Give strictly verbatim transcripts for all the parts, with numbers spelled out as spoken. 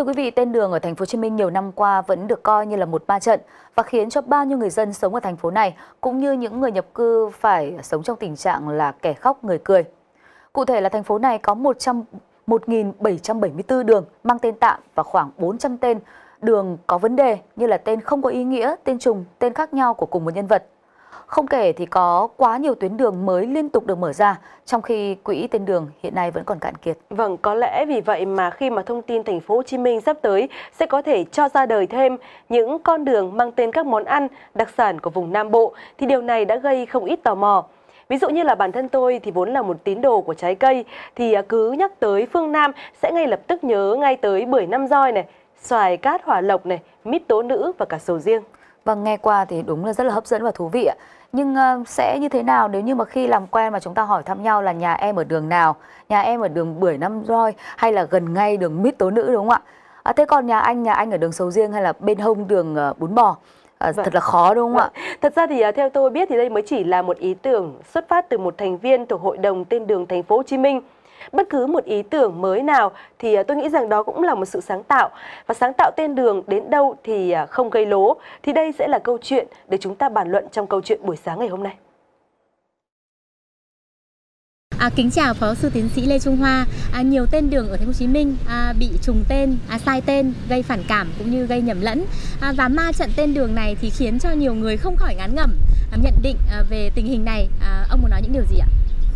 Thưa quý vị, tên đường ở thành phố Hồ Chí Minh nhiều năm qua vẫn được coi như là một ma trận và khiến cho bao nhiêu người dân sống ở thành phố này cũng như những người nhập cư phải sống trong tình trạng là kẻ khóc người cười. Cụ thể là thành phố này có một nghìn bảy trăm bảy mươi tư đường mang tên tạm và khoảng bốn trăm tên đường có vấn đề như là tên không có ý nghĩa, tên trùng, tên khác nhau của cùng một nhân vật. Không kể thì có quá nhiều tuyến đường mới liên tục được mở ra, trong khi quỹ tên đường hiện nay vẫn còn cạn kiệt. Vâng, có lẽ vì vậy mà khi mà thông tin thành phố Hồ Chí Minh sắp tới sẽ có thể cho ra đời thêm những con đường mang tên các món ăn đặc sản của vùng Nam Bộ thì điều này đã gây không ít tò mò. Ví dụ như là bản thân tôi thì vốn là một tín đồ của trái cây thì cứ nhắc tới phương Nam sẽ ngay lập tức nhớ ngay tới bưởi năm roi này, xoài cát hỏa lộc này, mít tố nữ và cả sầu riêng. Vâng, nghe qua thì đúng là rất là hấp dẫn và thú vị ạ. Nhưng uh, sẽ như thế nào nếu như mà khi làm quen mà chúng ta hỏi thăm nhau là nhà em ở đường nào, nhà em ở đường bưởi năm roi hay là gần ngay đường mít tố nữ, đúng không ạ? À, thế còn nhà anh, nhà anh ở đường sầu riêng hay là bên hông đường uh, bún bò? À, vâng. Thật là khó đúng không vâng. ạ? Thật ra thì uh, theo tôi biết thì đây mới chỉ là một ý tưởng xuất phát từ một thành viên thuộc Hội đồng Tên đường thành phố Hồ Chí Minh. Bất cứ một ý tưởng mới nào thì tôi nghĩ rằng đó cũng là một sự sáng tạo. Và sáng tạo tên đường đến đâu thì không gây lố. Thì đây sẽ là câu chuyện để chúng ta bàn luận trong câu chuyện buổi sáng ngày hôm nay. À, kính chào Phó sư tiến sĩ Lê Trung Hoa. À, nhiều tên đường ở thành phố Hồ Chí Minh à, bị trùng tên, à, sai tên, gây phản cảm cũng như gây nhầm lẫn. À, và ma trận tên đường này thì khiến cho nhiều người không khỏi ngán ngẩm à, nhận định à, về tình hình này. À, ông muốn nói những điều gì ạ?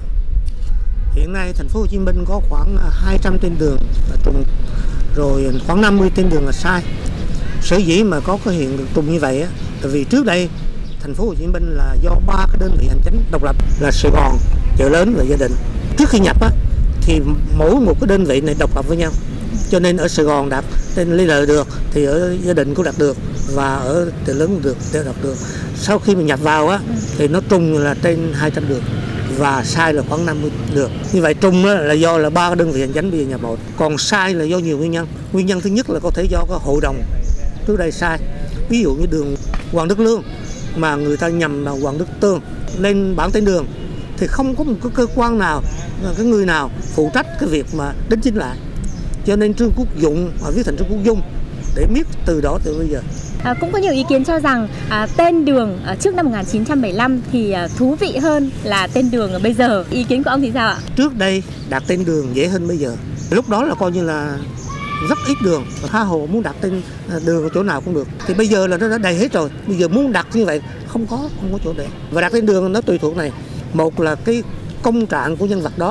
Hiện nay thành phố Hồ Chí Minh có khoảng hai trăm tên đường là trùng, rồi khoảng năm mươi tên đường là sai. Sở dĩ mà có cái hiện trùng như vậy á, là vì trước đây thành phố Hồ Chí Minh là do ba cái đơn vị hành chính độc lập là Sài Gòn, Chợ Lớn và Gia Định. Trước khi nhập á, thì mỗi một cái đơn vị này độc lập với nhau. Cho nên ở Sài Gòn đặt tên Lê Lợi được, thì ở Gia Định cũng đặt được và ở Chợ Lớn cũng được, đều đặt được. Sau khi mình nhập vào á, thì nó trùng là trên hai trăm đường. Và sai là khoảng năm mươi đường. Như vậy trùng là do là ba cái đơn vị hành chính bây giờ nhập một. Còn sai là do nhiều nguyên nhân. Nguyên nhân thứ nhất là có thể do cái hội đồng trước đây sai. Ví dụ như đường Hoàng Đức Lương mà người ta nhầm là Hoàng Đức Tương lên bảng tên đường thì không có một cái cơ quan nào, cái người nào phụ trách cái việc mà đính chính lại. Cho nên Trương Quốc Dụng và viết thành Trương Quốc Dung để biết từ đó từ bây giờ. À, cũng có nhiều ý kiến cho rằng à, tên đường à, trước năm một nghìn chín trăm bảy mươi lăm thì à, thú vị hơn là tên đường ở bây giờ. Ý kiến của ông thì sao ạ? Trước đây đặt tên đường dễ hơn bây giờ. Lúc đó là coi như là rất ít đường, tha hồ muốn đặt tên đường ở chỗ nào cũng được. Thì bây giờ là nó đã đầy hết rồi. Bây giờ muốn đặt như vậy không có không có chỗ để. Và đặt tên đường nó tùy thuộc này. Một là cái công trạng của nhân vật đó,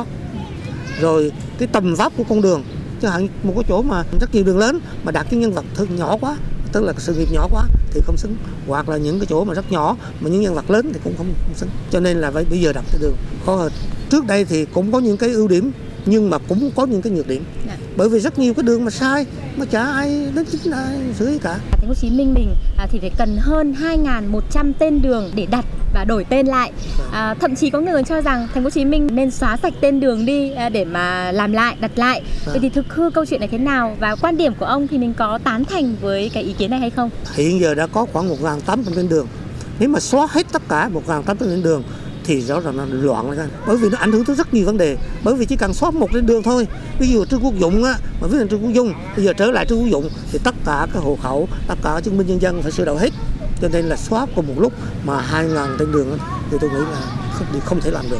rồi cái tầm vóc của con đường. Chẳng hạn một cái chỗ mà rất nhiều đường lớn mà đặt cái nhân vật thương nhỏ quá, tức là sự nghiệp nhỏ quá thì không xứng, hoặc là những cái chỗ mà rất nhỏ mà những nhân vật lớn thì cũng không, không xứng. Cho nên là bây giờ đặt cái đường khó hơn. Trước đây thì cũng có những cái ưu điểm nhưng mà cũng có những cái nhược điểm. Dạ. Bởi vì rất nhiều cái đường mà sai mà chả ai đến chính ai xử lý cả. Thành phố Hồ Chí Minh mình à, thì phải cần hơn hai nghìn một trăm tên đường để đặt và đổi tên lại. À, thậm chí có người cho rằng Thành phố Hồ Chí Minh nên xóa sạch tên đường đi à, để mà làm lại, đặt lại. À. Vậy thì thực hư câu chuyện này thế nào và quan điểm của ông thì mình có tán thành với cái ý kiến này hay không? Hiện giờ đã có khoảng một nghìn tám trăm tên đường. Nếu mà xóa hết tất cả một nghìn tám trăm tên đường thì rõ ràng là loạn lên, bởi vì nó ảnh hưởng tới rất nhiều vấn đề. Bởi vì chỉ cần xóa một trên đường thôi, ví dụ Trương Quốc Dụng á, mà viết thành Trương Quốc Dung, bây giờ trở lại Trương Quốc Dụng thì tất cả các hộ khẩu, tất cả chứng minh nhân dân phải sửa đổi hết. Cho nên là xóa cùng một lúc mà hai nghìn tên đường á, thì tôi nghĩ là không, không thể làm được.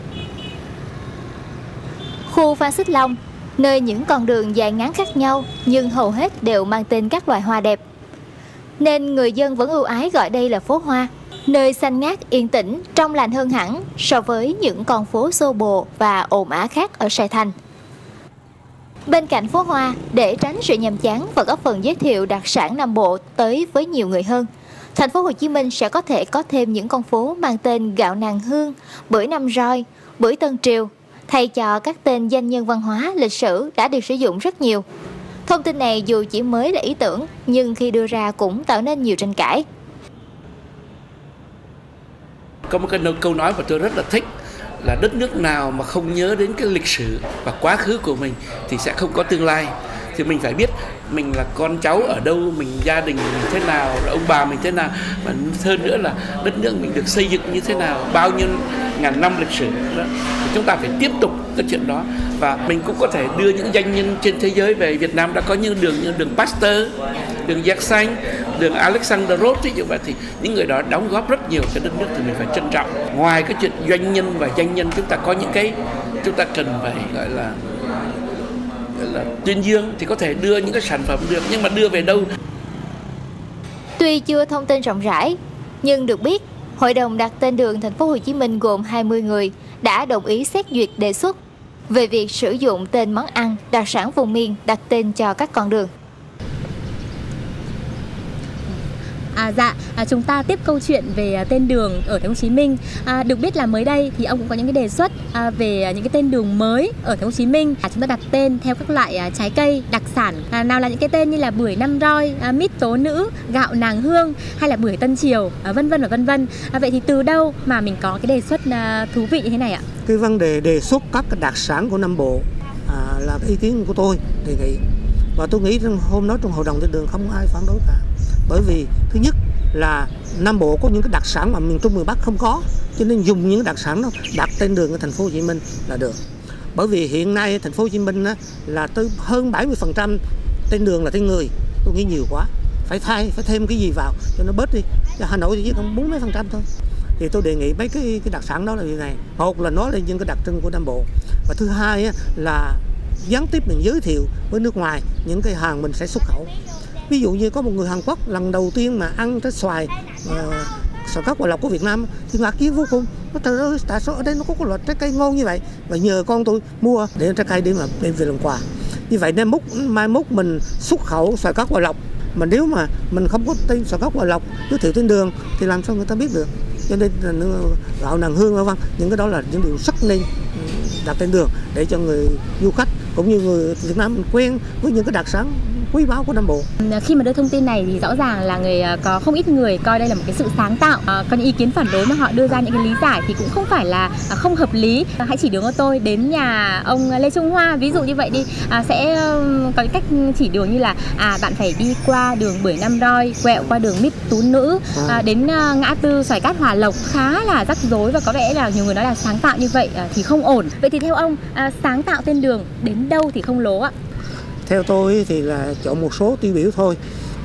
Khu Phan Xích Long, nơi những con đường dài ngắn khác nhau nhưng hầu hết đều mang tên các loài hoa đẹp, nên người dân vẫn ưu ái gọi đây là phố hoa. Nơi xanh ngát yên tĩnh, trong lành hơn hẳn so với những con phố xô bồ và ồn ào khác ở Sài Thành. Bên cạnh phố hoa, để tránh sự nhàm chán và góp phần giới thiệu đặc sản Nam Bộ tới với nhiều người hơn, thành phố Hồ Chí Minh sẽ có thể có thêm những con phố mang tên gạo nàng hương, bưởi năm roi, bưởi Tân Triều, thay cho các tên danh nhân văn hóa, lịch sử đã được sử dụng rất nhiều. Thông tin này dù chỉ mới là ý tưởng, nhưng khi đưa ra cũng tạo nên nhiều tranh cãi. Có một cái câu nói mà tôi rất là thích là đất nước nào mà không nhớ đến cái lịch sử và quá khứ của mình thì sẽ không có tương lai. Thì mình phải biết mình là con cháu ở đâu, mình gia đình mình thế nào, ông bà mình thế nào, và hơn nữa là đất nước mình được xây dựng như thế nào, bao nhiêu ngàn năm lịch sử đó. Chúng ta phải tiếp tục cái chuyện đó, và mình cũng có thể đưa những doanh nhân trên thế giới về Việt Nam. Đã có những đường như đường Pasteur, đường Giặc Xanh, đường Alexander Roth, như vậy thì những người đó đóng góp rất nhiều cho đất nước thì mình phải trân trọng. Ngoài cái chuyện doanh nhân và doanh nhân, chúng ta có những cái chúng ta cần phải gọi là là tuyên dương, thì có thể đưa những cái sản phẩm được, nhưng mà đưa về đâu? Tuy chưa thông tin rộng rãi, nhưng được biết, Hội đồng đặt tên đường Thành phố Hồ Chí Minh gồm hai mươi người đã đồng ý xét duyệt đề xuất về việc sử dụng tên món ăn, đặc sản vùng miền đặt tên cho các con đường. À, dạ, à, chúng ta tiếp câu chuyện về tên đường ở Thành phố Hồ Chí Minh. À, được biết là mới đây thì ông cũng có những cái đề xuất à, về những cái tên đường mới ở Thành phố Hồ Chí Minh. À, chúng ta đặt tên theo các loại à, trái cây đặc sản. À, nào là những cái tên như là bưởi năm roi, à, mít tố nữ, gạo nàng hương hay là bưởi Tân Triều, à, vân vân và vân vân. À, vậy thì từ đâu mà mình có cái đề xuất à, thú vị như thế này ạ? Cái vấn đề đề xuất các cái đặc sản của Nam Bộ à, là cái ý kiến của tôi đề nghị, và tôi nghĩ rằng hôm đó trong hội đồng tên đường không ai phản đối cả. Bởi vì thứ nhất là Nam Bộ có những cái đặc sản mà miền Trung miền Bắc không có, cho nên dùng những đặc sản đó đặt tên đường ở Thành phố Hồ Chí Minh là được. Bởi vì hiện nay Thành phố Hồ Chí Minh á, là tới hơn bảy mươi phần trăm tên đường là tên người, tôi nghĩ nhiều quá, phải thay phải thêm cái gì vào cho nó bớt đi. Cho Hà Nội thì chỉ còn bốn mươi phần trăm thôi. Thì tôi đề nghị mấy cái cái đặc sản đó là như này, một là nói lên những cái đặc trưng của Nam Bộ, và thứ hai á, là gián tiếp mình giới thiệu với nước ngoài những cái hàng mình sẽ xuất khẩu. Ví dụ như có một người Hàn Quốc lần đầu tiên mà ăn trái xoài uh, xoài cát Hòa Lộc của Việt Nam thì ngạc nhiên vô cùng. Nó trời ơi, tại sao ở đây nó có cái loại trái cây ngon như vậy? Và nhờ con tôi mua để trái cây để mà đem về làm quà. Như vậy nên múc mai mốt mình xuất khẩu xoài cát Hòa Lộc, mà nếu mà mình không có tên xoài cát Hòa Lộc, giới thiệu tên đường thì làm sao người ta biết được? Cho nên là gạo nàng hương vân vân, những cái đó là những điều rất nên đặt tên đường để cho người du khách cũng như người Việt Nam mình quen với những cái đặc sản quý báu của Nam Bộ. Khi mà đưa thông tin này thì rõ ràng là người có không ít người coi đây là một cái sự sáng tạo. À, có những ý kiến phản đối mà họ đưa ra những cái lý giải thì cũng không phải là không hợp lý. À, hãy chỉ đường cho tôi đến nhà ông Lê Trung Hoa, ví dụ như vậy đi, à, sẽ có cách chỉ đường như là à bạn phải đi qua đường bưởi năm roi, quẹo qua đường mít tú nữ, à, đến à, ngã tư xoài cát Hòa Lộc, khá là rắc rối và có vẻ là nhiều người nói là sáng tạo như vậy à, thì không ổn. Vậy thì theo ông, à, sáng tạo tên đường đến đâu thì không lố ạ? Theo tôi thì là chọn một số tiêu biểu thôi,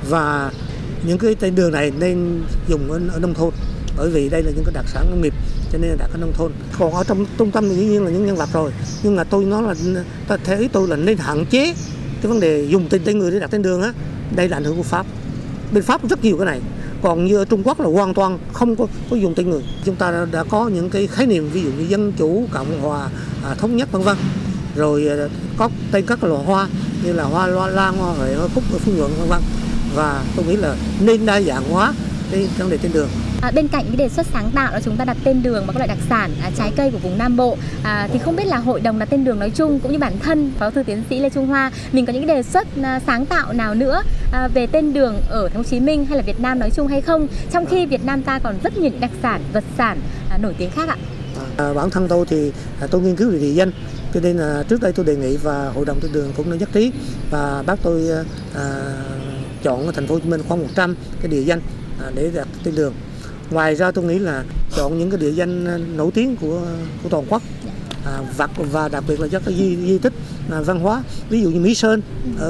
và những cái tên đường này nên dùng ở, ở nông thôn, bởi vì đây là những cái đặc sản nông nghiệp cho nên là đặt ở nông thôn. Còn ở trong trung tâm thì dĩ nhiên là những nhân vật rồi, nhưng mà tôi nói là theo ý tôi là nên hạn chế cái vấn đề dùng tên tên người để đặt tên đường á. Đây là ảnh hưởng của Pháp, bên Pháp rất nhiều cái này, còn như ở Trung Quốc là hoàn toàn không có, có dùng tên người. Chúng ta đã, đã có những cái khái niệm ví dụ như dân chủ, cộng hòa, à, thống nhất vân vân, rồi có tên các loại hoa như là hoa loa lan, hoa huệ, hoa cúc, hoa phú nhuận vân vân, và tôi nghĩ là nên đa dạng hóa cái vấn đề tên đường. À, bên cạnh cái đề xuất sáng tạo là chúng ta đặt tên đường bằng các loại đặc sản à, trái cây của vùng Nam Bộ, à, thì không biết là hội đồng đặt tên đường nói chung cũng như bản thân phó thư tiến sĩ Lê Trung Hoa mình có những cái đề xuất à, sáng tạo nào nữa à, về tên đường ở Thành phố Hồ Chí Minh hay là Việt Nam nói chung hay không, trong khi Việt Nam ta còn rất nhiều những đặc sản, vật sản à, nổi tiếng khác ạ? À, bản thân tôi thì à, tôi nghiên cứu về địa danh, cho nên là trước đây tôi đề nghị và hội đồng tên đường cũng đã nhất trí và bác tôi à, chọn ở Thành phố Hồ Chí Minh khoảng một trăm cái địa danh à, để đặt tên đường. Ngoài ra tôi nghĩ là chọn những cái địa danh nổi tiếng của của toàn quốc à, và, và đặc biệt là các cái di, di tích à, văn hóa, ví dụ như Mỹ Sơn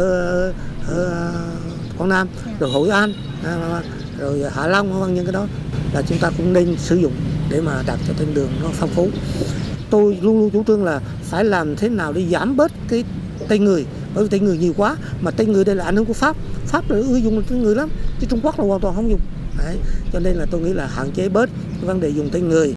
ở, ở Quảng Nam, rồi Hội An, à, rồi Hạ Long, vân những cái đó là chúng ta cũng nên sử dụng để mà đặt cho tên đường nó phong phú. Tôi luôn luôn chủ trương là phải làm thế nào để giảm bớt cái tên người, bởi vì tên người nhiều quá, mà tên người đây là ảnh hưởng của Pháp, Pháp là ưa dùng tên người lắm, chứ Trung Quốc là hoàn toàn không dùng. Đấy, cho nên là tôi nghĩ là hạn chế bớt cái vấn đề dùng tên người.